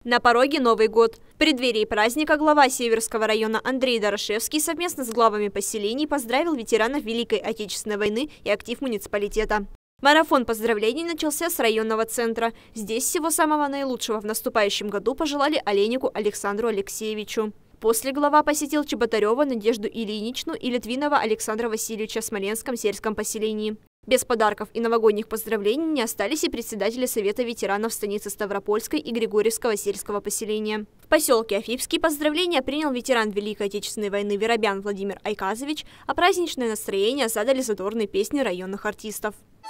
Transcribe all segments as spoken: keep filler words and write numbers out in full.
На пороге Новый год. В преддверии праздника глава Северского района Андрей Дорошевский совместно с главами поселений поздравил ветеранов Великой Отечественной войны и актив муниципалитета. Марафон поздравлений начался с районного центра. Здесь всего самого наилучшего в наступающем году пожелали Олейнику Александру Алексеевичу. После глава посетил Чеботарева Надежду Ильиничну и Литвинова Александра Васильевича в Смоленском сельском поселении. Без подарков и новогодних поздравлений не остались и председатели Совета ветеранов станицы Ставропольской и Григорьевского сельского поселения. В поселке Афипский поздравления принял ветеран Великой Отечественной войны Веробян Владимир Айказович, а праздничное настроение задали задорные песни районных артистов.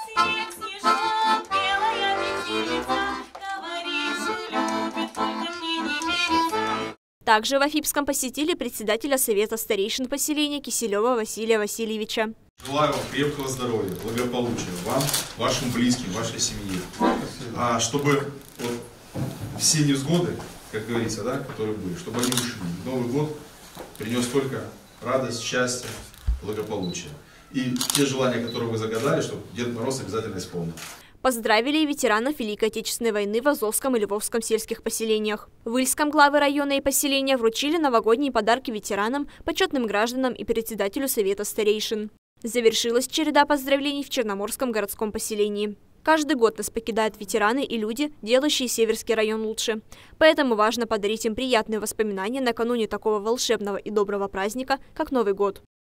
Также в Афипском посетили председателя Совета старейшин поселения Киселева Василия Васильевича. Желаю вам крепкого здоровья, благополучия вам, вашим близким, вашей семье. А чтобы вот все невзгоды, как говорится, да, которые были, чтобы они ушли. Новый год принес только радость, счастье, благополучие. И те желания, которые вы загадали, чтобы Дед Мороз обязательно исполнил. Поздравили и ветеранов Великой Отечественной войны в Азовском и Львовском сельских поселениях. В Ильском главы района и поселения вручили новогодние подарки ветеранам, почетным гражданам и председателю Совета старейшин. Завершилась череда поздравлений в Черноморском городском поселении. Каждый год нас покидают ветераны и люди, делающие Северский район лучше. Поэтому важно подарить им приятные воспоминания накануне такого волшебного и доброго праздника, как Новый год.